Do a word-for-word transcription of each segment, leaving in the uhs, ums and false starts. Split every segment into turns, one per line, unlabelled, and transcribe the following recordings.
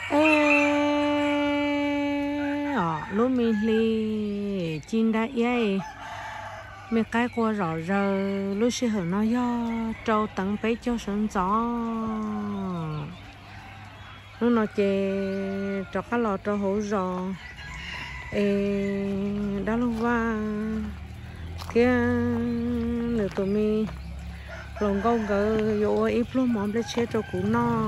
ê ờ lúc mình đi chín đã ấy mình cái qua rõ giờ lúc sẽ hưởng nó do trâu tặng bé cho sân gió lúc nó chè cho cá lò trâu hổ rò ê đã lúc qua kia nửa tụi mình lòng câu gỡ vô ít lúc mỏng để chế cho cú no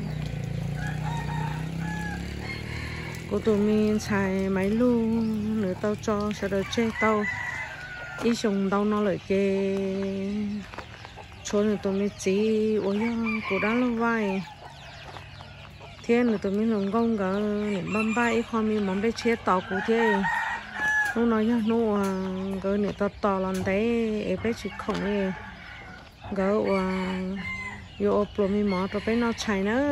cô tụi mình xài máy luôn nửa tao cho sau đó chế tao ít dùng tao nó lại cái chỗ nửa tụi mình chỉ ôi ya cô đã lâu vậy thế nửa tụi mình lòng câu gỡ nửa băm ba ít hôm mình mỏng để chế tao cú thế nó nói ya nó gỡ nửa tao tao lần đấy em bé chỉ không ấy gỡ vô pro mi mỏ cho bé nó chạy nữa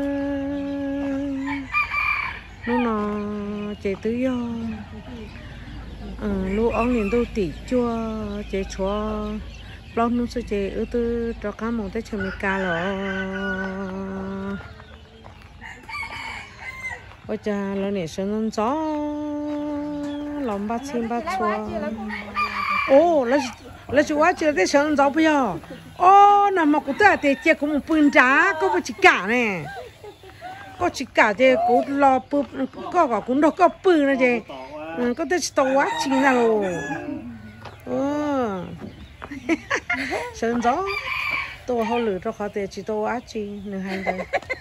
nó nó chạy tới do lúc ông liền đâu tỉ chua chạy chua lâu nó sẽ chạy ở từ cho cá mỏng tới chờ mình cá rồi ôi cha nó nè sơn gió lòng ba chim ba chua ô là là chú ai chơi cái sơn gió bây giờ ô nằm mà cũng tới để chơi cũng một bún chả có một chỉ cả nè có chỉ cả chơi cũng lo bự có có cũng đâu có bự nữa chơi có tới tàu quá chi nào rồi ô sơn gió tôi họ lựa cho họ để chỉ tàu quá chi nữa hay đấy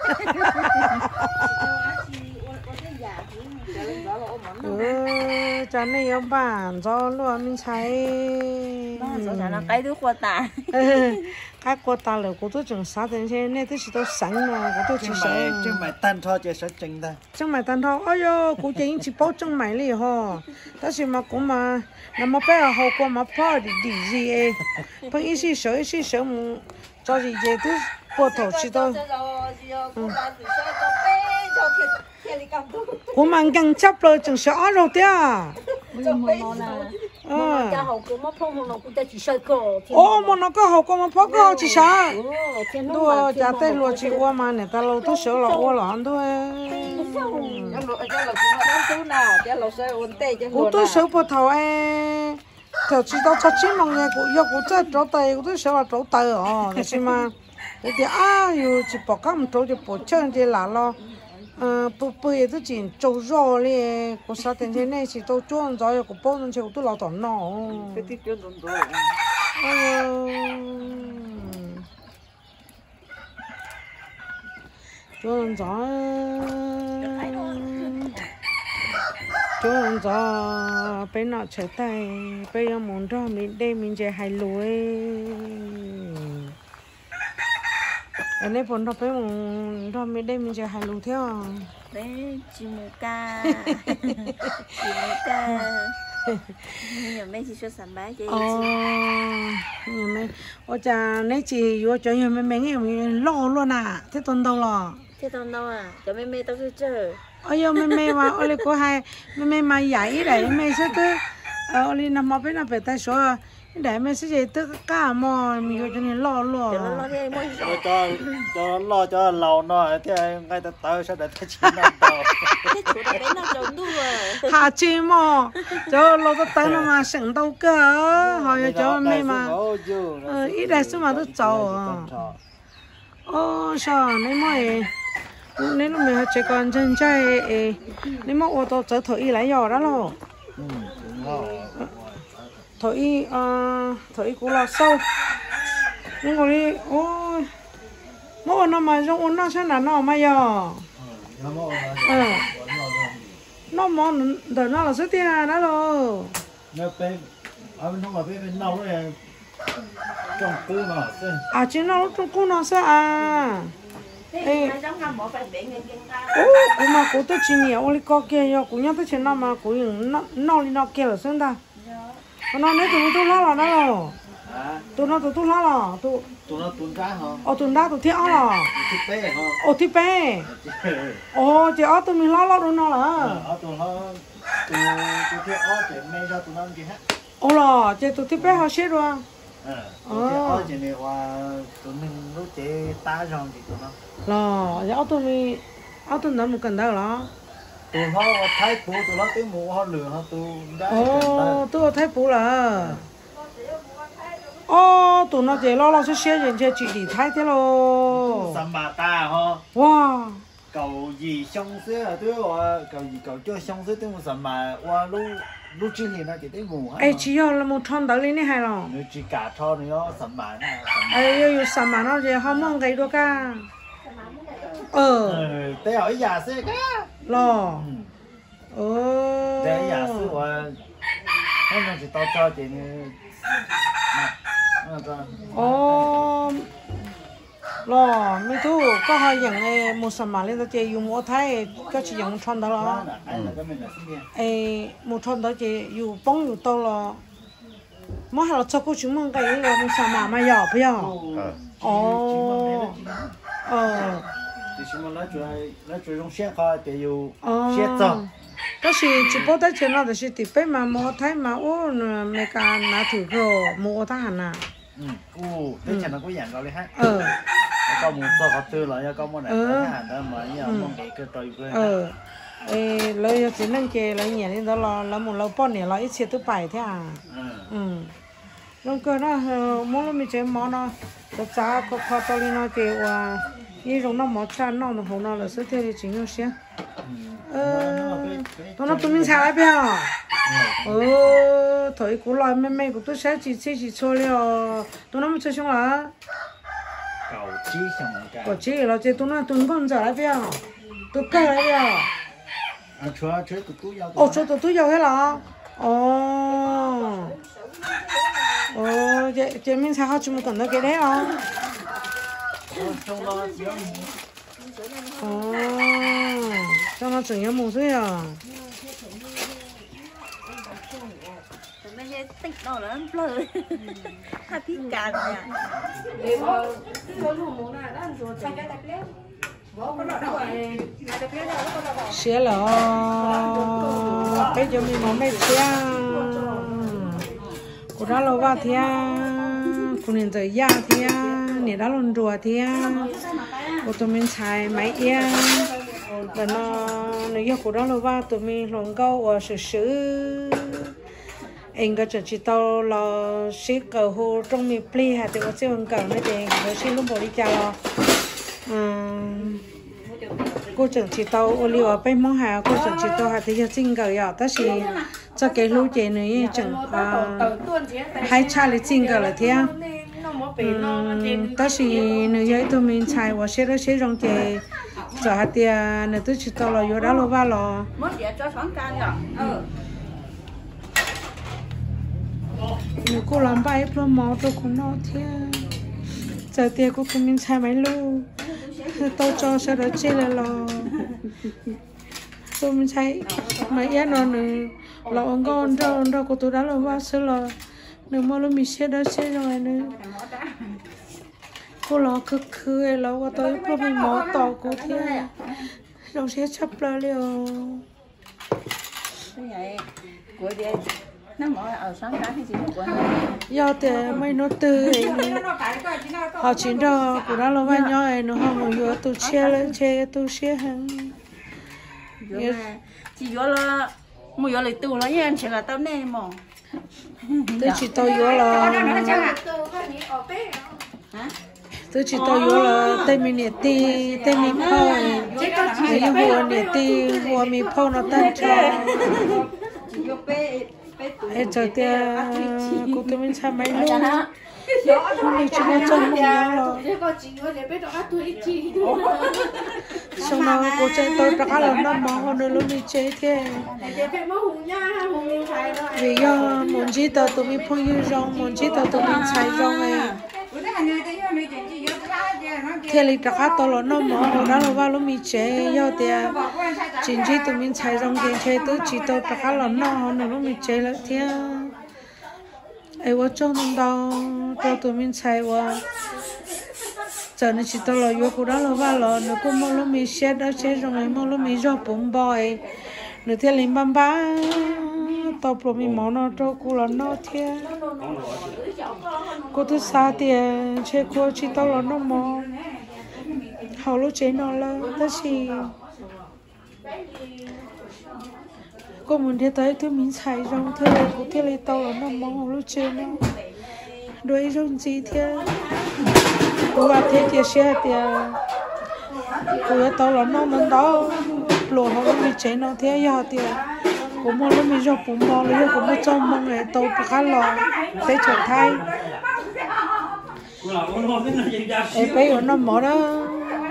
ừ cho nên ông bạn cho luôn mình thấy
rồi là cái đứa qua tà
cái qua tà là cô tôi chẳng sao thế chứ nên tôi chỉ tôi sẵn mà cô tôi chỉ sợ
chứ mày tan thôi chứ sợ chừng ta
chẳng mày tan thôi ôi yo cô chỉ chỉ bao chẳng mày đi ho ta chỉ mà cũng mà nằm mà bé họ qua mà phá đi đi gì ấy bằng ít xí sợ ít xí sợ mu cho gì vậy tôi bỏ thầu chỉ tôi cô mang găng chấp rồi chẳng sợ rồi thế à
ờ
ô mà nó có học mà phá có chỉ sợ đua cha tay lúa chỉ qua mà này ta lâu tôi sợ là qua là anh thôi cô tôi sợ bỏ thầu ấy thầu chỉ tao cho chín mong nghe cô yêu cô chơi trâu tay cô tôi sợ là trâu tay à thế chứ mà thế thì à yêu chỉ bỏ các một trâu thì bỏ chân thì là lo ờ bự bự thì chỉ trâu rò đi cô sao thế thế này chỉ trâu chuông rồi cô bao nhiêu chiều tôi lao tỏn nọ
cái tí chuyện đúng rồi
chuông gió chuông gió bên nọ chơi tay bên nọ muốn cho mình đây mình chơi hay lúa anh ấy muốn cho bé muốn cho mình đây mình chơi hay lúa theo
đấy chim ca chim ca nhiều mấy chị cho sản bá chị
ờ nhiều mấy ôi cha nãy chị vô cho nhiều mấy mấy ngày mình lo luôn à thế tuần đâu lo
thế tuần đâu à cho mấy mấy tao cứ chơi
ôi yo mấy mấy mà ôi cô hai mấy mấy mà dạy đấy mấy sẽ tới ôi nằm ở bên nào bên tay số để mấy sẽ dạy tới cả mà mình vô cho nên lo luôn
cho cho cho lo cho lâu nó thế ngay từ tới sẽ để thấy chín năm đầu
hà chi mà cho lo tới tới nó mà sẵn đâu cơ hỏi cho mấy mà ít đại số mà tôi giàu ô sao mấy mày nếu mà mình chỉ còn chân chạy nếu mà ô tô chở thổi lại nhỏ đó lo thổi thổi cũng là sâu nhưng mà đi ôi mỗi nó mà trong nó sẽ là nó mà giờ nó món đời nó là số tiền đó rồi
nó bên ở bên trong là bên bên nâu đấy trong cú nó
à chỉ nó trong cú nó sao à ê ô cô mà cô tôi chỉ nhiều ôi có kia yo cô nhớ tới chuyện nào mà cô những nó nó đi nó kia là sao ta nó nói tụi tôi lo là đó rồi tụi nó tụi tôi lo là tụi
tụi nó tụi ra hả
ô tụi nó tụi thiếu là
thịt bé hả
ô thịt bé ô chị ở tụi mình lo lo luôn nó là
ở tụi nó tụi tụi thiếu ở thì mấy ra tụi nó gì hết
ô là chị tụi thịt bé họ xếp rồi
ờ ở thì này qua tụi mình lúc chị ta rồi thì tụi nó
là giờ tụi mình áo tuần đó một cần đó là
tụi họ thái bù tụi nó tiếng mù họ lừa họ tụi đã
ồ tôi thấy bù là ô tụi nó chỉ lo lo sẽ xe人家自己thấy thế lo
sắm bà ta họ
wow
cầu gì xong xứ à tôiว่าcầu gì cầu cho xong xứ tôi muốn sắm mà qua lúc lúc trước thì nó chỉ tiếng mù hết
ấy chỉ là một thằng đó lên này hay là
nếu chỉ cả cho thì nó sắm mà
ấy yêu yêu sắm mà nó chỉ không mong cái đó cả ờ
ừ thế ở nhà xứ cả
lo ờ
thế ở nhà xứ và hôm nay chỉ tao cho chị
ồ lo mấy thứ có hai dạng này một sản phẩm lên đó chị dùng mua thay có chỉ dùng thằng đó lo ấy một thằng đó chị dùng bông dùng tàu lo mà họ cho cô chúng mình cái là một sản phẩm mà nhỏ bây giờ ồ ờ
thì chúng mình nói chuyện nói chuyện trong xe coi thì dùng xe tròn
đó là chỉ bảo tới chuyện đó thì thì bây mà mua thay mà ô mấy cái拿thử cơ mua thay hả
ừ cô tới chừng nó có dạng rồi ha
ờ
có một số họ tư lại có một này có hàng đó mà giờ mong cái cái trời quê
ờ ê lấy chỉ nên kề lấy nhẹ lên đó là là một lâu bao nhiêu là ít xe thứ bảy thế à ừ lúc cơ nó muốn lúc mình chơi món nó nó giá có khó to lên nó kêu à như giống nó món cha nó nó hôm nó là sẽ theo chính nhau xe ờ nó tụi mình xài lại bây giờ ờ thời cũ lại mấy mấy của tôi sẽ chỉ chỉ chỉ cho liệu tụi nó mới chơi xong là
cầu chí xong cái
có chỉ là chỉ tụi nó tụi con giờ lại bây giờ tụi cái lại bây giờ
à chúa chúa tụi tôi giàu
ồ chúa tụi tôi giàu hết là ồ ồ chị chị mình sao chúng mình cần nó cái đấy không
trong đó
ồ trong nó chủ yếu một số à
mấy cái tích đó là nó lơ ha thích cả nhà
xe là bây giờ mình mong mấy xe cô đã lâu vào thia cô nên tới nhà thia nên đã luôn rùa thia cô tụi mình xài máy yên và nó nếu như cô đã lâu vào tụi mình lòng câu ở sự sự anh có chỉ tao là sĩ cầu hồ trong miền pli hạt thì có sĩ hồng cầu nữa thì có sĩ lúc bỏ đi chào cô chẳng chỉ tao ô liu ở bên mong hà cô chẳng chỉ tao hạt thì giờ xin cầu giờ ta chỉ cho cái lũ trẻ này chẳng hai cha lấy xin cầu là thế ta chỉ nếu như tụi mình xài và sẽ đó sẽ trong cái giờ hạt thì nếu tôi chỉ tao là vô đó lo ba lo nếu cô làm bài pro máu tôi cũng nói thế giờ thì cô cũng mình xài máy luôn tao cho sau đó chơi là lo tôi mình xài máy yên rồi nữa là ông con đâu đâu cô tôi đã là qua sửa là nếu mà lúc mình xe đó xe rồi nữa cô lo cứ cứ lo qua tới pro mình máu tao cô thế đâu sẽ chấp lại liền
nó mở ở sáng cái thì chỉ một quần
do thì mấy nó từ họ chỉ đó của nó là bao nhiêu nó không muốn vô tu xe lên xe tu xe hàng
chỉ vô là mua vô lấy tu là yên chỉ là tao nè mỏ
tôi chỉ tao vô là tôi chỉ tao vô là tay mình nè ti tay mình phao thì vô nè ti vô mình phao nó tan cho em chờ tia cô tụi mình xài máy luôn không đi chơi chơi không nhớ xong rồi cô chơi tôi trả là nó mong hơn luôn đi chơi thế vì do muốn chỉ tao tụi mình phong yêu rong muốn chỉ tao tụi mình xài rong ấy thế là trả tao là nó mong hơn đó là vào lúc mình chơi do tia chính chỉ tụi mình xài rong game chơi tôi chỉ tao trả là nó hơn lúc mình chơi là thế ai vợ chồng đâu cho tụi mình xài qua giờ này chỉ tao là vô cô đó là vào là nó cũng mong lúc mình xe đó xe rồi ngày mong lúc mình cho bún bò nữa thế lên băm bá tao pro mình món nó cho cô là nó thế cô tôi xa tiền chơi cô chỉ tao là nó mò hầu lúc chơi nó là tất gì cô muốn đi tới tôi mình xài rong thế này cũng thế này tàu nó mong lúc chơi nó đuổi rong gì thế cô gặp thế chia sẻ thì cô ở tàu là nó mình đó lùa họ mình chơi nó thế giờ thì cô mua nó mình cho cũng mua rồi cô mua trong mong này tàu bạc cá lò thế trở thay em bây giờ nó mở đó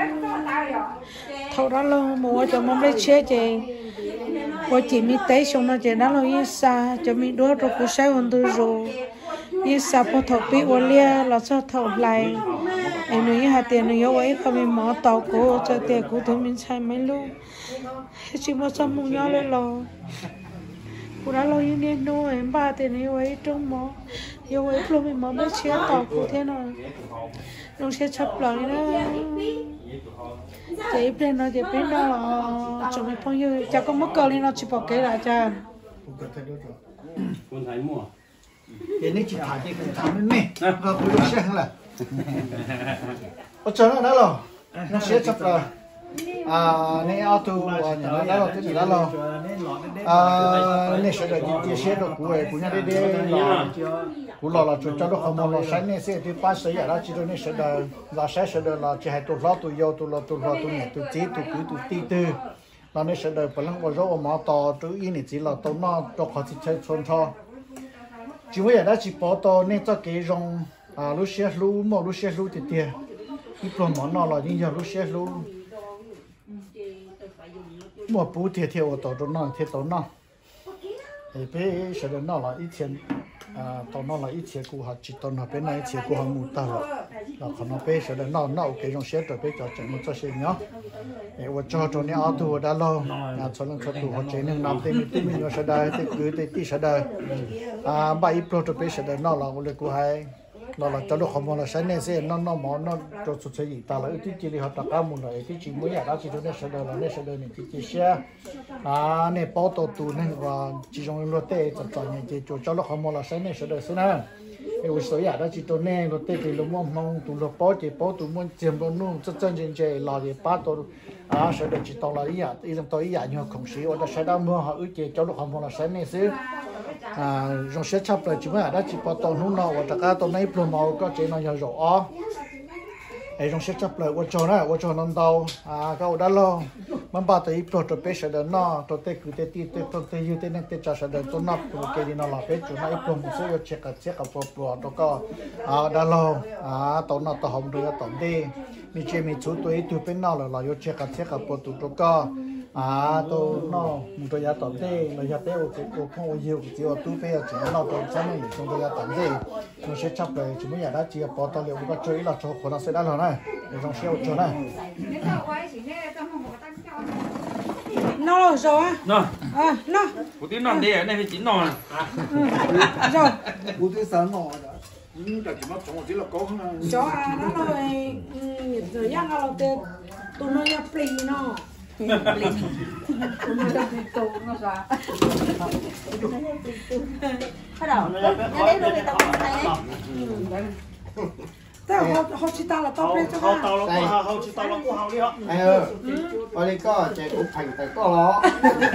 thâu đó luôn mua cho mong lấy chế chị cô chỉ mi té xong nó chỉ đó là yên sa cho mi đuổi rồi cô sai hơn tôi rồi yên sa po thầu bị ô lia là cho thầu lại em nói hạt tiền nó yếu ấy không mình mở tàu cô cho tiền cô thôi mình xài mấy lúc chỉ một trăm mùng nhau lên lò cô đã lo yên yên đâu em ba tiền yếu ấy trong mỏ yếu ấy luôn mình mở mấy chiếc tàu cô thế nào nó sẽ chấp lại đó chị bên nó chị bên nó chuẩn bị phong yêu cha có mất cơ lên nó chỉ bỏ cái lại cha
con thấy mua
cái này chỉ thả cái cái thả lên mẹ và bùi lúa xe là ở chỗ nó rồi nó sẽ chấp là à này auto à nhà nó đó thế này đó à này sẽ được chia sẻ được của của nhà đây đây là của là là cho nó không muốn là sáng nay sẽ đi bắt sấy đó chỉ này sẽ được là sẽ sẽ được là chỉ hai tụi lo tụi yêu tụi lo tụi lo tụi nhẹ tụi chí tụi cứ tụi ti tư là này sẽ được phần lớn của rau mà to tụi ý này chỉ là tụi nó cho họ chỉ chơi xuân cho chỉ với đó chỉ bỏ to nên cho cái rong à lúc xe lúc mà lúc xe lúc thì tiền cái phần món nó là như giờ lúc xe lúc mua bù thiệt thiệt ở tàu nó thiệt tàu nó thì bây giờ nó là ít tiền à tàu nó là ít tiền của họ chỉ tàu nó bên này ít tiền của họ mua tàu là còn nó bây giờ nó nó cái dòng xe rồi bây giờ chẳng muốn cho xe nhá thì tôi cho cho nó auto đã lâu à cho nó cho tụ họ chạy nên năm tên tên mình sẽ đây tên cứ tên tí sẽ đây à bảy pro rồi bây giờ nó là cái của hai nó là cho nó không muốn là sáng nay sẽ nó nó món nó cho số xe gì ta là ít chỉ đi họ đặt cá muốn là ít chỉ mới nhà đó chỉ cho nó sẽ đời là nó sẽ đời này chỉ chỉ xe à này bao tổ tụ này và chỉ trong lô tê cho cho này chỉ cho cho nó không muốn là sáng nay sẽ đời thế nào cái số nhà đó chỉ cho này lô tê thì nó mong mong tụ lô bao chỉ bao tụ muốn chiếm bao nung rất chân chân chơi là để bắt tổ à sẽ đời chỉ tao là ý à ý trong tôi ý à nhưng không xí ở đó sẽ đang mua họ ước chỉ cho nó không muốn là sáng nay sẽ à trong xe chấp lại chỉ mới ở đó chỉ bảo tàu nung nào và cả tàu này plum màu có chỉ nó nhiều rõ ấy trong xe chấp lại và cho nó và cho nó tàu à cái đó lo mình bảo tới pro cho bé sẽ đến nó cho tới cứ tới tới tới pro tới yêu tới nên tới cho sẽ đến cho nó cái gì nó là bé cho nó plum sẽ có check cái check cái pro pro đó có à đó lo à tàu nó tàu hồng rồi tàu đi mình chơi mình chú tuổi tuổi bên nào là là yêu check cái check cái pro tụ đó có à tôi nó một tôi giá tận thế là giá tế của của không có nhiều chỉ là tôi bây giờ chỉ nó tôi sáng nay chúng tôi giá tận thế nó sẽ chấp lại chỉ mới nhà đó chỉ là bỏ tài liệu có chơi là cho của nó sẽ đã rồi này để trong xe cho này
nó rồi á
nó
à nó
của tiếng non đi này phải chín non
rồi
của tôi sáng nọ nhưng cả chỉ mất trong một chỉ là có
cho à nó rồi rồi nhá nó là tê tụi nó nhập pli nó
nó ra bắt đầu nhà đấy rồi tao này
tao họ họ chỉ tao là tao lên cho
họ
tao
tàu là họ họ chỉ tàu là của họ đi họ
ai ơi ở đây có chạy cũng thành tại có nó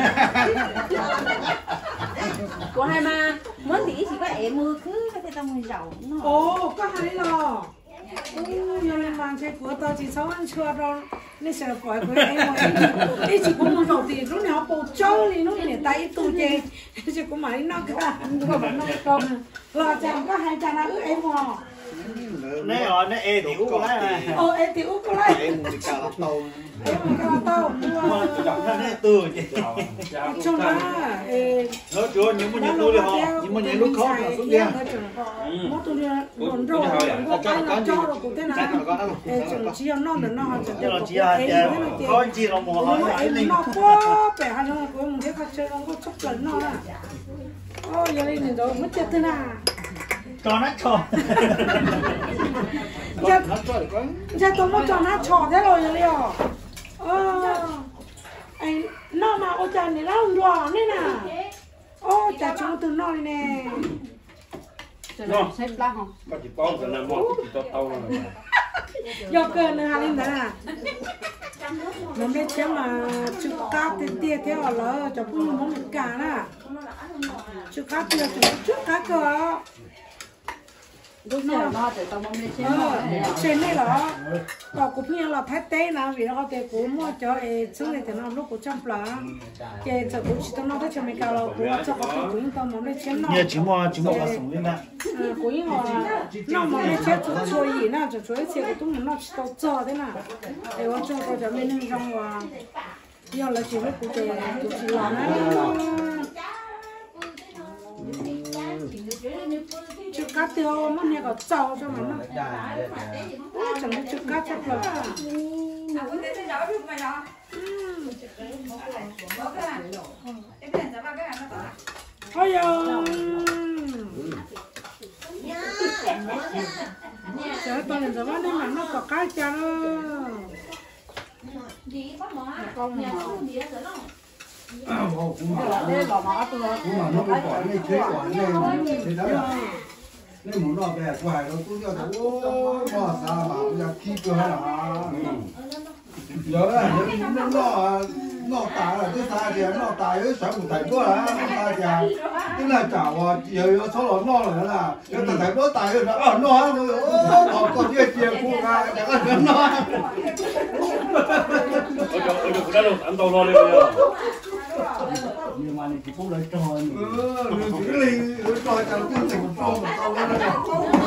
của hai ma muốn thì chỉ có em mưa cứ cái tao mưa dầu nó
ồ có hai lò ừ giờ lên mang cái của tao chỉ sáu ăn chưa đâu nên sẽ phải của em mà đi chỉ có một đầu thì lúc nào bổ trâu thì lúc này tay tu chơi chỉ có mấy nó cả có mấy nó con là chẳng có hai cha nó ước em mà
này ở này e tiểu của này
ồ em tiểu của lại
em một cái là tàu
em một cái là tao
mà chọn ra này từ chứ
trong đó
nó chưa những một những lúc họ những một những lúc khó là xuống kia
một tôi đồn rồi có cái là cho rồi cũng thế nào chỉ là non được non chỉ
là chỉ là có chỉ là một họ ấy lên
nó quá bẻ hai nó của mình thấy các chơi nó có chốc lần nó à ôi giờ lên rồi mất chết thế nào
cho nó cho
giờ giờ tôi muốn cho nó cho thế rồi rồi ờ anh nó mà ô cha này nó không đùa nữa nè ô cha chúng từ nó nè
nó xếp lá không có chỉ bao giờ là một chỉ tao tao rồi
do cơn nữa hai lên đó à món đây chém mà chữ cá tiền tiền theo ở lỡ cho phụ món một cả là chữ cá tiền chữ chữ cá cơ
lúc nào nó để tao mong lên trên
trên đây là còn cũng như là thái tế nào vì nó để cũng mua cho ấy trước này thì nó lúc cũng trong lá cái cho cũng chỉ tao nó cho mình cao là cũng cho có cái cũng tao mong lên trên nó
nhớ chỉ mua chỉ mua hoa sống lên nè
cũng họ nó mong lên trên chỗ chỗ gì nè chỗ chỗ ấy thì cũng muốn nó chỉ tao cho thế nào để tôi cho tôi cho mình trong và giờ là chỉ lúc cũng để cũng chỉ làm chú cá tiêu nó nghe có trâu cho mình nó chẳng biết chú cá chắc là ôi giờ trời tôi làm sao mà đi mà nó có cá cha con
cũng mà nó bị bỏ lên chế quả lên thế đó là nên muốn nó về của hải nó cũng cho nó bỏ xa mà bây giờ khi cơ là nhớ là nó nó nó tài là cái sai thì nó tài cái sản phẩm tài quá là tài thì tức là chảo giờ số nó nó là cái tài tài nó tài rồi nó nó nó còn chưa chia khu ra chẳng hạn nó
ôi trời ôi trời cũng đã được ăn tàu lo lên rồi
nhưng mà thì cũng lấy trò nữa chỉ lấy lấy trò cho nó cũng thành trò mà tao lên đây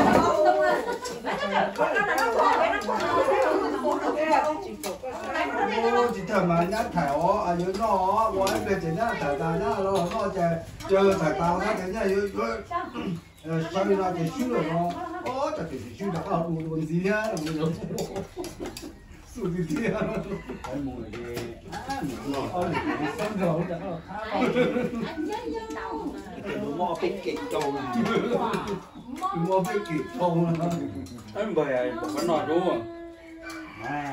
chỉ thầm mà nhát thải ó à nhớ nó nói về chỉ nhát thải ta nhá nó nó chơi chơi thải tao nó cái nhá nhớ nhớ sau khi nó chỉ xíu rồi nó ó chả chỉ xíu đã có đủ đủ gì nhá là mình đâu sụt gì thế anh mua cái ôi xong rồi đã mua cái kịch trâu mua cái kịch trâu
anh về một cái nồi đúng không
à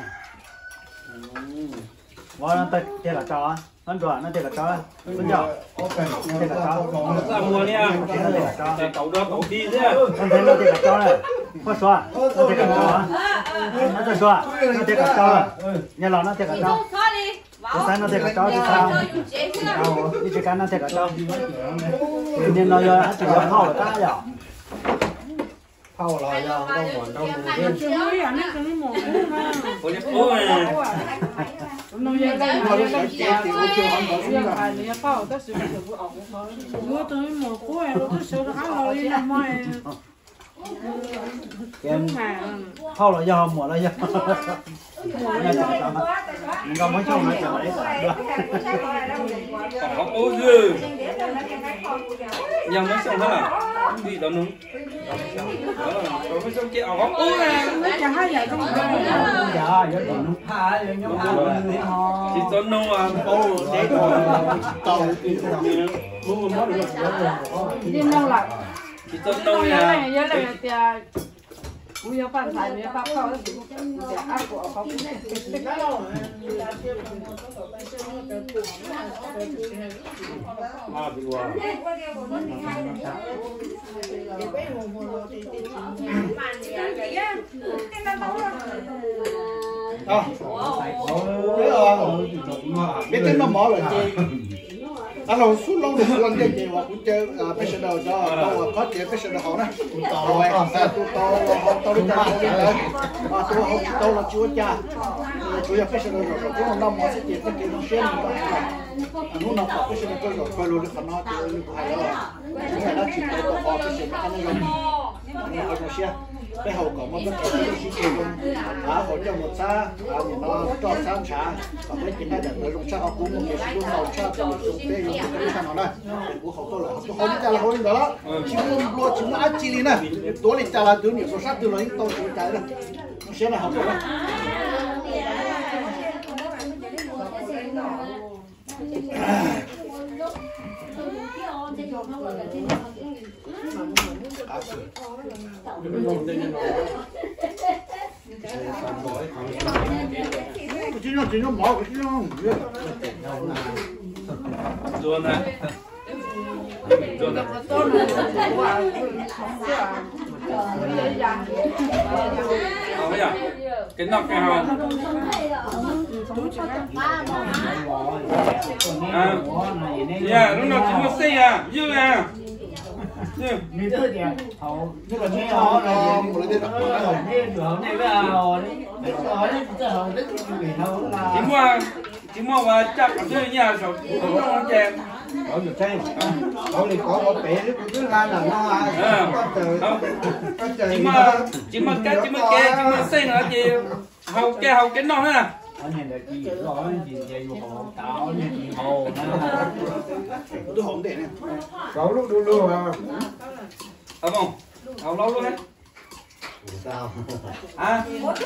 mua nó tết chơi là trò anh rồi nó chơi là trò anh giờ chơi là trò
ra mua nha để cậu đó cậu đi thế
anh thấy nó chơi là trò này có xóa nó chơi là trò nó chơi xóa nó chơi là trò nhà lò nó chơi là trò cái sai nó chơi là trò thì sao sao đi chơi cá nó chơi là trò nên nó giờ chỉ có thao là cá giờ thao là giờ đâu còn đâu mà
chưa mới à nó cái mỏ
ôi đẹp quá à
nó giờ đây nó giờ chơi thì cũng chưa không có gì cả nó bao tất sự sự vụ ổng thôi mua tới mỏ cũ này nó số nó khá là đi làm mai
em thao là giờ mỏ là giờ mình không mới xong lại chờ đấy
còn có ố dư nhầm mới xong hả đi đó đúng đó mới xong kia áo góc ố nè
nó chẳng hay vậy không
dạ giờ còn nó tha giờ nhóm ăn đi ho
chỉ cho nô à ô
để còn tàu mua món được
đi đâu lại
chỉ cho nô nha
nhớ này thì bây giờ bạn phải nhớ pháp khẩu thì ăn của họ cũng
à bị qua
à thế rồi biết tính nó mỏ rồi chơi anh lâu suốt lâu được lần chơi chơi hoặc cũng chơi fashion đầu cho đâu có chơi fashion đầu họ nè rồi sao tôi tôi tôi đi chơi rồi à tôi không tôi là chúa cha chúa fashion đầu rồi cũng không năm mà sẽ chơi cái cái nó xem anh muốn học fashion đầu rồi phải luôn được nó chơi được hay rồi cái đó chỉ tôi tôi học fashion cái này rồi anh nói xem cái hậu quả mà bất cứ cái gì cũng à hỗ trợ một xa à nhìn nó cho sang trả và cái chuyện này để dùng cho họ cũng một cái sự hỗ trợ cho dùng để dùng cái cái nào này của họ tôi là tôi không trả là không đó chỉ muốn mua chỉ muốn ăn chi đi nè tối đi trả là từ nhiều số sát từ lấy tôi chỉ trả đó sẽ là họ tôi đó chỉ nó chỉ nó bỏ cái nó
rồi nè rồi nè Ờ bây giờ cái nọc cái hồng. À, dạ, lúc nào chỉ một xe à, dư à.
Người ta thì họ như là nghe họ là một cái đó nghe được này với họ đấy rồi đấy chứ họ rất người đâu là
Chỉ mua chỉ mua và chắc ở dưới nhà rồi cũng không chèn.
có được xem có thì có có bé nó cứ la là nó à có trời có trời
Chỉ mà chỉ mà cái chỉ mà cái chỉ mà xe nữa gì hầu cái hầu cái non ha.
ở này là gì rồi gì vậy họ tạo như gì hồ nó hổn để này có lúc đu đu à
Ờ không? Hầu lâu luôn đấy.
sao
À.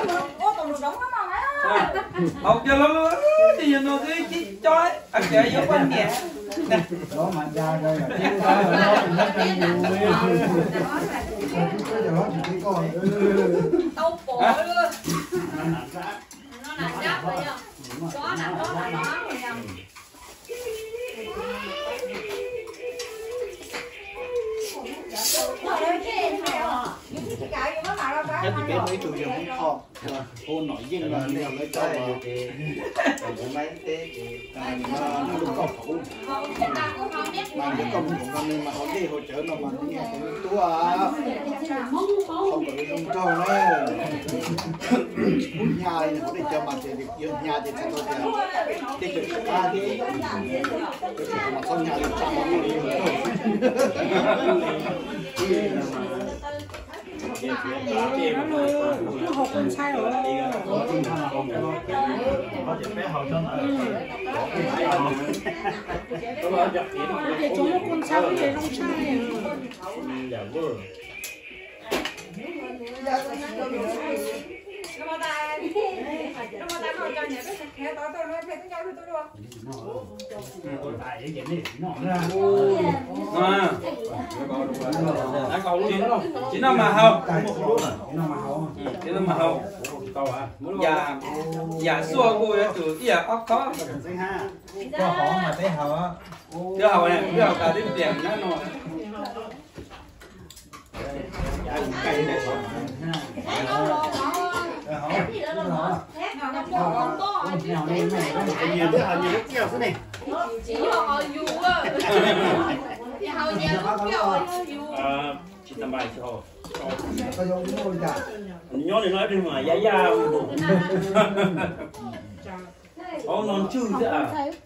Hầu chưa lâu luôn. Thì nó cứ chỉ chói. À kệ vô quanh nhẹ.
đó mà ra đây là cái đó nó nó càng nhiều cái đó thì cái con
Đâu bộ luôn. Nó nặng chắc rồi nhá. Có nặng đó là nó rồi nhá.
cái thì cái mấy chủ yếu không thọ cô nói riêng là đều lấy cho vào cái máy tế nó nó được cọc thủ mà cái công của con nên mà họ đi hỗ trợ nó mà nghe cũng tua không có dùng cho nó nhà này họ đi cho mà thì được nhà thì thay thôi thì cái chuyện ta thì cái chuyện mà con nhà được cho nó đi
nó học con trai rồi. Để chúng nó con trai với con trai.
À. Đã cầu luôn. Chỉ nó mà hầu. Chỉ nó mà hầu. Dạ. Dạ xua cô đã từ ý à ốc có.
có họ mà thấy họ
Đưa hầu này, đưa hầu cả tiếp tiền nó nọ.
cây này họ nhiều này này nhiều thứ họ nhiều rất nhiều thế này
Chỉ họ dù á. Thì hầu nhà lúc kiểu dù.
À, chị tầm bài cho họ.
có giống cái môi cả
Nhó thì nói bên ngoài giá giá. Ô non chư thế à?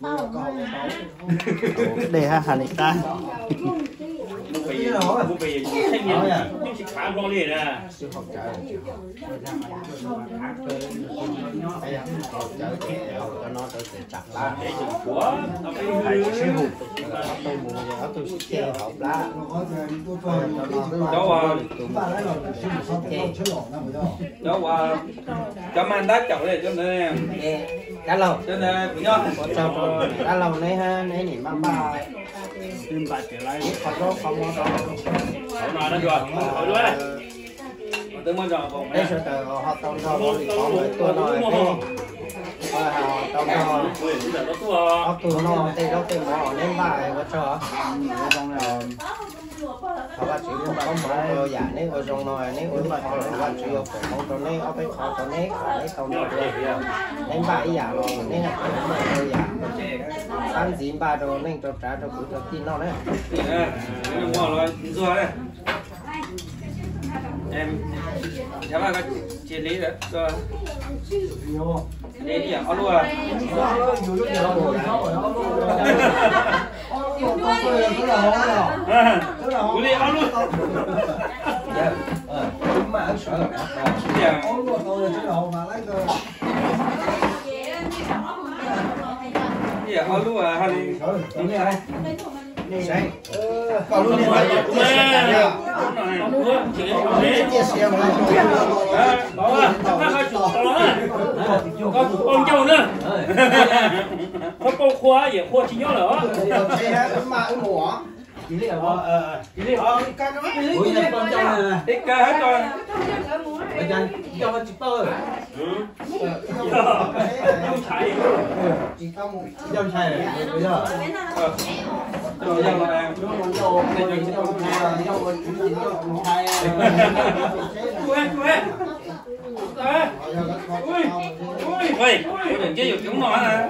để ha hẳn ta
Lúc bây giờ lúc bây giờ thanh niên nhưng chỉ khá lo liền à.
cho nó tới sẽ chặt lá
Để chừng của nó phải
sư hụt tôi mua ở tôi sẽ che hộp lá
Cháu à, cháu à, cháu mang đá chậu này cho nên
cá lầu
cho nên của nhau.
cho cá lầu này ha này nhỉ mang ba
tìm bài trở lại.
có đó không có đó
Hỏi nói nó được. Hỏi luôn này.
Tôi muốn chọn vòng
đây sẽ từ họ tông cho nó thì có mấy tôi nói thế và họ tông cho
Ui, bây giờ nó tua.
họ từ nó thì nó tìm họ lên bài có cho trong này họ bắt chịu không có một giả này ở trong này này ở họ bắt chịu không có này ở bên họ có này này không được lên bài giả rồi nên là cái giả ăn gì ba đồ nên cho trả cho cứ cho tin nó đấy
thì nè, cái này mua rồi, rùa đây. Em cháu là cái chiến lý đấy, rồi. Đấy đi à, ăn luôn à.
Cú đi ăn luôn.
Gì à, ăn luôn à, hay đi.
Đúng rồi. Sáng. Còn luôn đi mà. Chia sẻ với
Đó là nó hơi chủ đó. Có con trâu nữa. Có con khoa vậy, khoa chỉ nhớ nữa.
Thế ha, mà ở mùa. chỉ lấy ở
ờ ờ chỉ đi ờ
cái đó ủa nhà con cho nè
ít ca hết rồi
bây giờ cho nó chỉ tơ
không chạy
chỉ không dòng xài này bây giờ
rồi giờ mà ăn
nó còn dầu này chỉ dầu này dầu còn chỉ dầu hai
cua cua ui ui ui đừng chơi dục chúng nó nè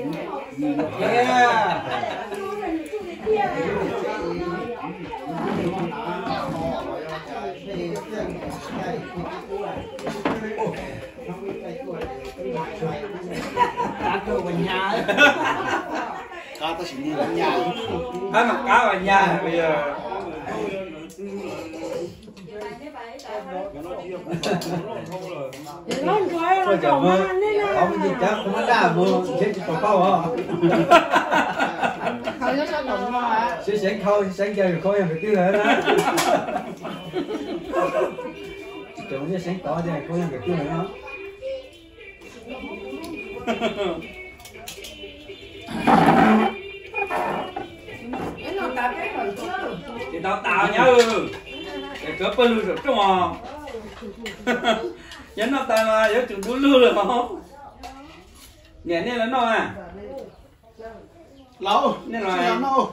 cá cơ vào nhà cá ta chỉ đi vào nhà
ăn mặc cá vào nhà bây giờ
Ngon quá rồi chồng ăn đấy nè.
ông gì chắc không có đá mua sẽ chỉ có câu hả
Thôi nó sao đụng mà hả?
sẽ sẽ khâu sẽ chơi được khâu em phải tiêu nữa đó chồng sẽ sẽ có thì khâu em phải tiêu nữa đó
thì tao tạo nhá để cướp bên lưu được trong à nhấn nó ta là nhớ chừng đuôi lưu được không nhẹ nên là nó à
lâu
nên là
lâu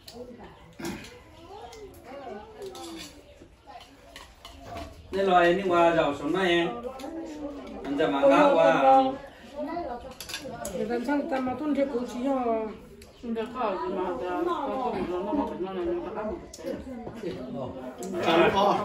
nên là nhưng mà giàu sống này em anhจะมาข้าวว่า
Người ta sang ta mà tuân theo cũng chỉ cho
Không được khỏi gì mà có con nó nó nó nó này nó ăn một cái.
à có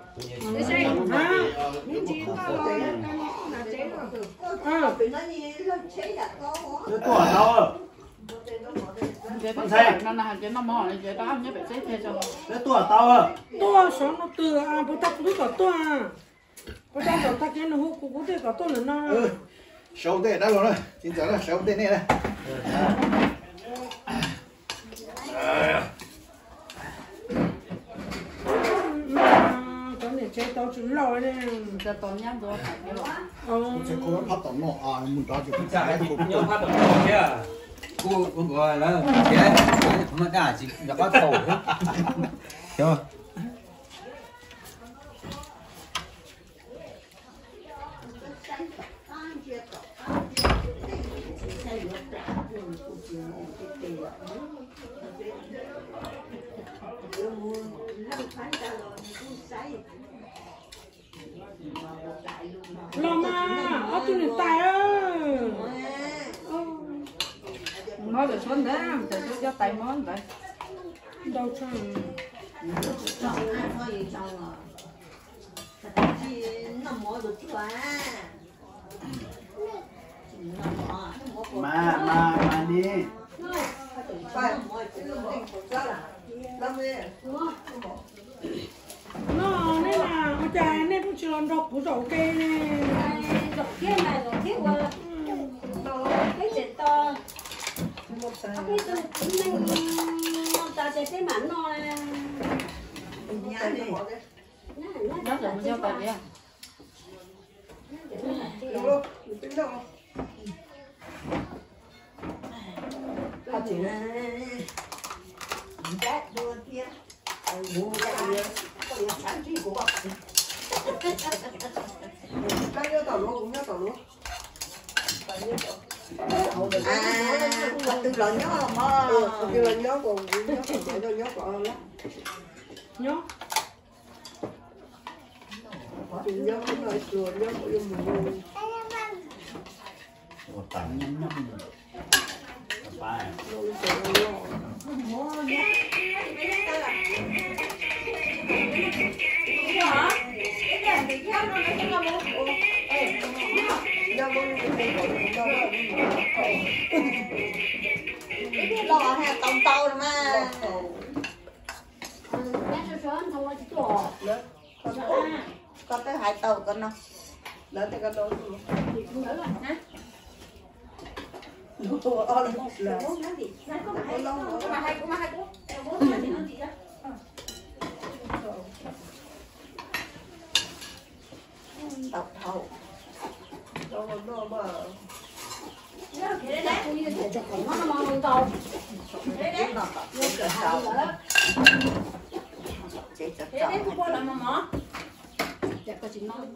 à
tuổi đâu
Chế nó sai nó là chế nó mò này chế tao nhớ phải chế thế cho.
cái tuổi tao à
to sống nó từ à bữa ta cũng có to à bữa ta có ta cái nó hút cũng có thể có to nữa nó
ừ sâu tê đã rồi đấy chính xác là sâu tê này đây
có thể chế tao trứng lòi đây
Giờ tao nhắm rồi phải cái loại.
sẽ cố gắng phát tổng nọ à mình đó thì cũng
chả
chả
hay
cũng
nhiều phát được kia
cô cô gọi là cái không có cả chỉ là bắt đầu thôi hiểu không
lo mà ở tôi này tài ơi
Nói về xuống đấy, để tôi cho tay món vậy.
đâu chẳng
mà mà mà đi
nó nên là ở nhà nên cũng chỉ làm độc của dầu kê này
dọc kia này dọc kia qua cái chuyện to cái tôi mình ta sẽ thấy mảnh nó
Nó dùng cho bà đi.
À, từ lần nhớ không mà, từ lần nhớ còn nhớ còn nhớ còn nhớ
nhớ
từ nhớ cũng là từ nhớ của mình luôn.
một tảng nhắm nhắm phải
lo ha tông tàu mà có tới hai tàu con không lớn thì con đôi tàu thầu đâu đâu mà
nó mong tàu
nó Chết chắc
Thế đấy
chắn.
không có làm mà mỏ.
Dạ có chị nói.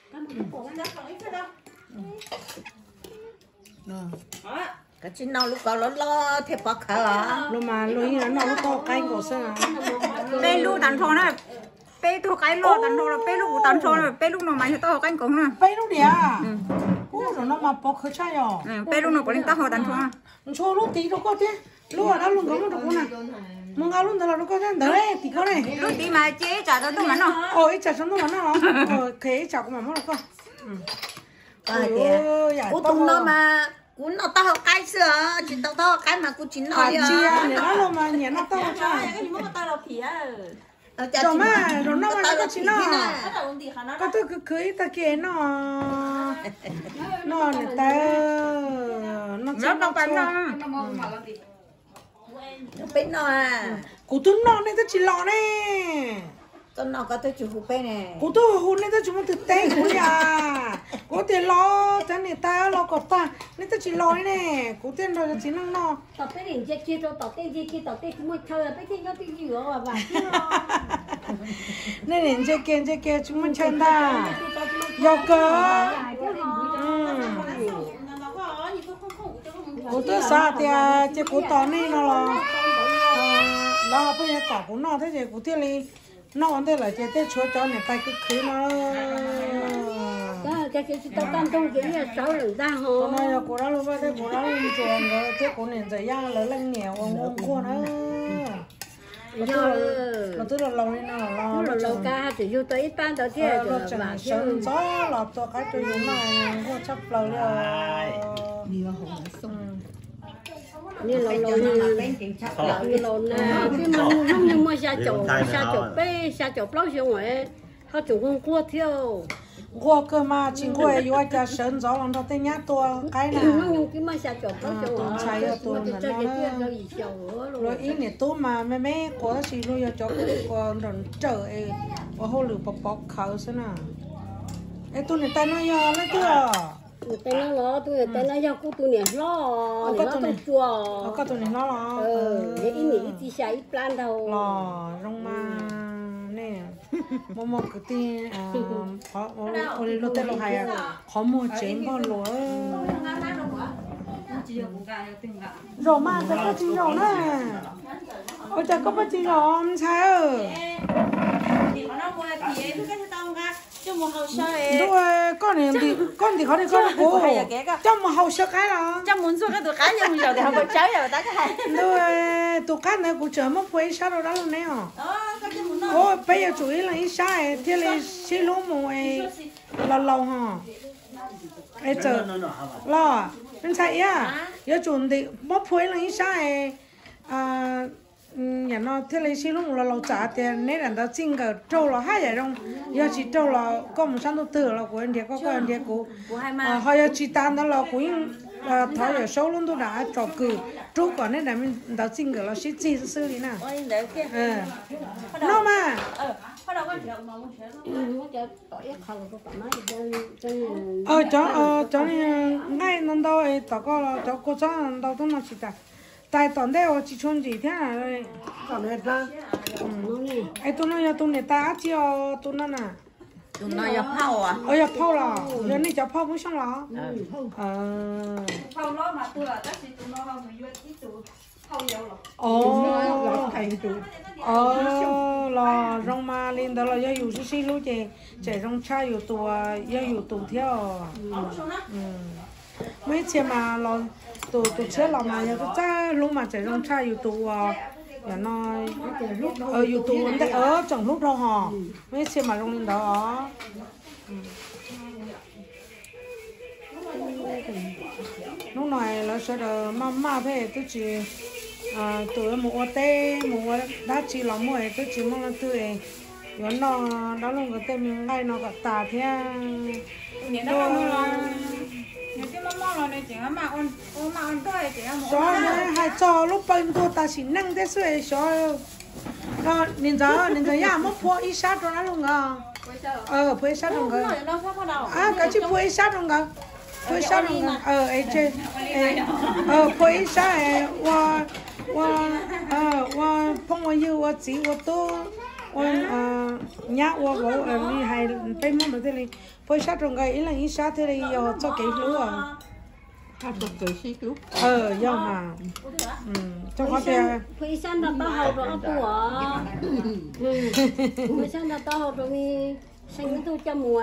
Cái chín nào lúc có lo lo thì bạc hả?
lúc mà lúc như nó nó to canh của sao à
pe lu tan thô này pe thu cái lo tan thô là pe lu của tan thô này pe lu nó mày to canh cũng nè
bây lúc đi à ủa rồi nó mà bọc khơi chai à
pe lu nó có lên tao tan thô
cho lúc tí nó có thế lúc ở đó luôn có một đâu nè mong áo luôn đó là nó có thế đấy thì có này
lúc tí mà chế trả cho tôi mà nó
ôi chả sống nó nó ờ thế chả có mà mất đâu
Cái kìa. Cú tung nó mà cú nó tao cái sữa chỉ tao tao cái mà cú chín nó
à
đi
chi à
à.
nhà nó luôn mà nhà nó to sao
Cái gì mà tao là phỉ á.
rồi mà rồi nó mà nó có chi nó có tôi cứ cưới ta kia nó nó này ta nó
nó đâu phải nó
Bên nó à.
cụ tôi nó này tôi chỉ lo này
Tôi nó có tôi chịu hụt bên này.
cụ tôi hôn này tôi chỉ muốn thực tế cụ nhà cụ tiền lo thế này ta lo cọp ta nên tôi chỉ lo này cụ tiền rồi chỉ năng nó
Tao tới đến chết kia tao tao tới kia tao tới chúng mày chơi là tới kia nó tới giữa và và kia
nên đến chơi kia chơi kia chúng mình chơi ta do cơ cụ tôi xa thì chơi cụ to này nó là đó bây giờ cả cụ nó thế thì cụ tiền đi nó vấn đề là chơi tết chúa cho này tay cái khứ nó
cái cái cái tao tam trong cái là sáu lần ra hồ
hôm nay là cô đã lúc vậy thế cô đã lên trường rồi thế cô nên dạy ra là lên nghèo ông ông cô nữa mà tôi là lâu nên là lo
nó là lâu ca thì vô tới ít ban đầu kia
rồi
rồi
chẳng
và
sớm gió là tôi cái tôi dùng này cô chấp lâu rồi
như lâu lâu như lâu nè cái mà không như mà xa chỗ xa chỗ bé xa chỗ bao nhiêu ấy họ chủ không qua theo
cô cơ mà chính cô ấy yêu cha sớm gió làm cho tên nhát tôi cái nào
không nhưng cái mà xa chỗ bao nhiêu
tôi chạy ở tôi là nó rồi ý này tôi mà mấy mấy có gì luôn cho cái con đòn trở ấy có hồ lửa bọc bọc khẩu thế nào ấy tôi này tay nó giờ lấy chưa
tay nó lo tôi tay nó giao của tôi nè lo nè lo tôi chùa
có tôi này nó lo
ờ để ý nghĩ đi xài ít plan đâu
lo rong ma nè mua một cái tiền họ họ đi lô tê lô hay à họ mua chén bao lúa rồi mà cái có gì rồi nè ôi trời có gì rồi không sao
Thì nó mua thì cái tao ra cho một hồ sơ
rồi con này thì con thì khó đi con cô cho một hồ sơ cái là
cho muốn xuống cái tụi cá nhưng giờ thì không có cháy rồi ta cái
rồi tụi cá này cũng chờ mất quay sao đâu đó luôn nè
đó cái chứ muốn
ô bây giờ chủ yếu là ít sai thế là xí lúa mùa ấy là lâu hả ấy chờ lo bên sai á giờ chuẩn thì mất quay là ít sai à nhà nó thế là xí lúa mùa là lâu trả tiền nên là nó xin cái trâu là hai giờ trong giờ chỉ trâu là có một trăm đô tử là của anh thì có của anh thì của họ giờ chỉ tan đó là của à tháo giờ số luôn tôi đã trò cử chú còn nên là mình đã xin cái là xí chi xử lý nào ờ nó mà ờ cháu ờ cháu ngay năm đâu ấy tao có là cháu cô cháu năm đâu tôi nói chỉ ta tại tận đây ở chỉ chôn gì thế này rồi còn này ta ấy tôi nói tôi này ta chỉ ở tôi nói nè
Tụi nó giờ phao à.
ờ giờ phao là giờ này cháu phao cũng xong là ờ
phao nó mà tôi là tất nhiên tụi nó không phải ít tụi phao nhiều rồi
ồ ờ là rong ma lên đó là do dù xí xí lúc chị chị rong cha dù tù do dù tù theo mấy chị mà là tù tù chết là mà giờ tôi cha lúc mà chị rong cha dù tù và nó ở dù tù đấy ở chẳng lúc đâu hả mấy chị mà rong lên đó lúc này là sẽ được mama thế tôi chỉ à tụi mua tê mua đã chỉ là mua tôi chỉ mong là tụi rồi nó đó là cái tên mình ngay nó cả tà thế
những đó là những cái món món này chỉ mà on on mà on thôi chỉ là một
số hai cho lúc bên tôi ta chỉ năng thế rồi số nó nên giờ nên giờ ya mất phụ ít sát rồi nó luôn à ờ phụ ít sát rồi à cái chỉ phụ ít sát rồi à phụ ít sát rồi ờ ấy chơi ờ phụ ít sát ấy và 我呃我碰我有我姐我都我呃nhà我我呃你还被么么子哩？被杀中个一人一杀的哩要做几路啊？
他做给谁路？
ờ do mà ừ cho có thể
Phi sang là tao học rồi tu à. Phi sang là tao học rồi mi sang cái tu cho mùa.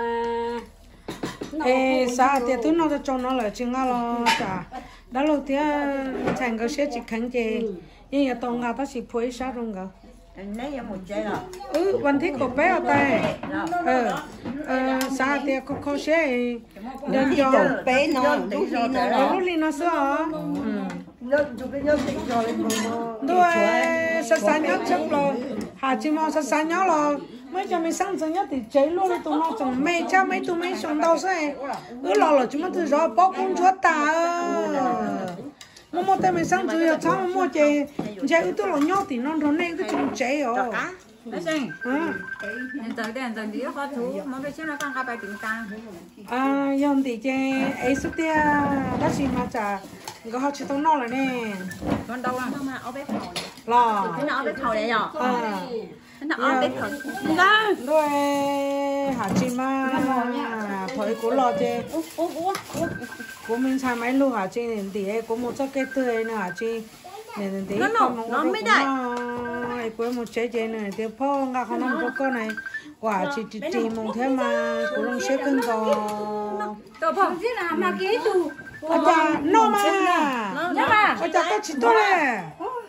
ê sao thì tôi nói cho nó là chừng lo chả đã lâu thì thành cái sẽ chỉ khánh chè nhưng mà tông ngà ta chỉ phơi sát rồi cả
Nãy giờ một chơi rồi.
ừวันที่có bé ở đây ờ ờ sao thì có có sẽ đơn cho
Bé nó đủ gì
ờ lúc này nó sợ ừ
Nó chụp cái nhớ tỉnh rồi lên mồm.
đôi sát sát nhớ chấp rồi hà chỉ mong sát sát nhớ rồi mấy cho mình sang giờ nhớ thì chế luôn tụi nó chẳng mấy cha mấy tụi mấy sống đâu sẽ cứ lo là chúng nó từ rồi bóc con chúa ta mua mua tay mình sang giờ giờ cháu mua chế chế ư tôi là nhớ thì nó nó này cái chúng chế rồi
Đấy xem.
à
Hiện tại đây giờ đi có thú, mà bây giờ nó đang gặp bài tiếng ta.
à giờ thì chế ấy số tiền đó gì mà trả cái họ chỉ tông nó là nè
Còn đâu à?
Mà ở bếp thầu.
lo
Cái nó ở bếp thầu đấy nhở?
à
Cái nó ở bếp thầu.
đôi hả chị mà thôi cố lo chế của mình xài máy luôn hả chị nên thì có một cái tươi nữa hả chị nên thì không nó mới đại của một chế chế này thì phong ngạc không nằm có này quả chị chị chị mong thế mà cũng không sẽ cân cò
Đâu phong gì là mà cái tu.
ở cha nó mà ở cha cái chị tôi này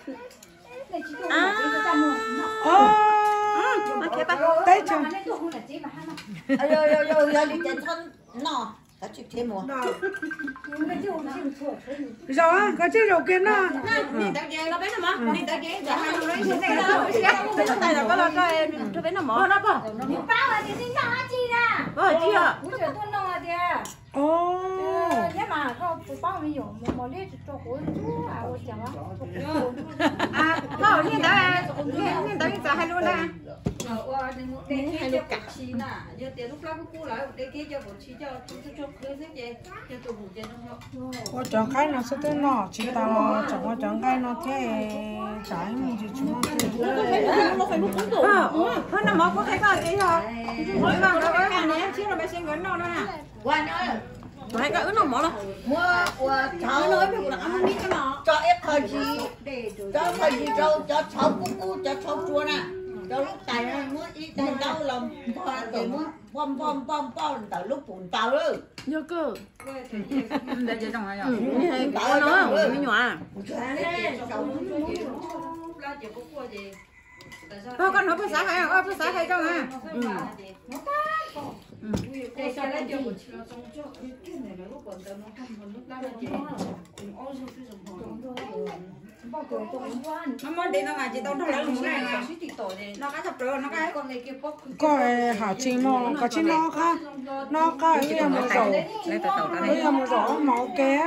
À.
ờ đấy chứ
Ơi ơi ơi ơi ơi đi chân thân nọ. Đã chụp thêm một.
rồi á có chiếc đầu kia nó
Nó biết mà. Đi tới ghế giờ hai đứa đấy thế này là tay là có lo coi tôi biết nó mỏ. Nó bò.
Bao là cái nào chi ra?
Bò chi à?
Cũng chưa tôi nói đi.
ồ
Nhưng mà không bao mình dùng một một lít cho cô chú à tôi chẳng à bao nhiêu đó nhiêu đó giờ hai luôn à
hai lúc cắt chi nè, giờ tiền lúc đó cô lại để kia cho bộ chi cho chú cho cứ thế vậy, cho tụi bù tiền không?
我讲开那是对喏，知道了，讲我讲开那天，咱们就去弄这。
ờ hơn là một có thấy có gì hả mỗi bằng nó cái này em chiếc là bé sinh gần đâu đó nè
Quan ơi.
hai cái ướt nó mỏ rồi
Mua của cháu nói với là ăn đi cho nó. Cho ép thời gì. Cho thời gì cho cho cháu cu cu cho cháu chua nè. Cho lúc tài nó mua ít tài đâu làm để mua bom bom bom bom tới lúc bún tàu rồi.
nhớ cơ để chơi trong này rồi
Tàu nó mới nhỏ.
thôi con nói phải sáng hay không phải sáng hay không à nó muốn đi nó mà chỉ tao nó lấy một này nó cái thập rồi nó cái
coi hả chị nó có chị nó khác nó cái cái một rổ cái một rổ máu ké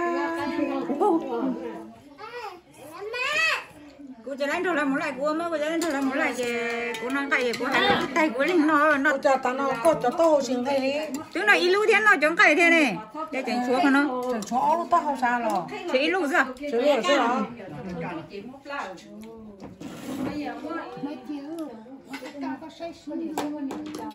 cô cho lên thôi là một lại cô mà cô cho lên thôi là một lại thì cô năng cày cô hay tay cô lên nó nó
cho tao nó có cho tao xin cái
chứ này ilu thiên nó chống cày thế này để chạy chúa con nó
chó nó tao không sao rồi
thì ilu ra
chứ rồi chứ đó
Bây giờ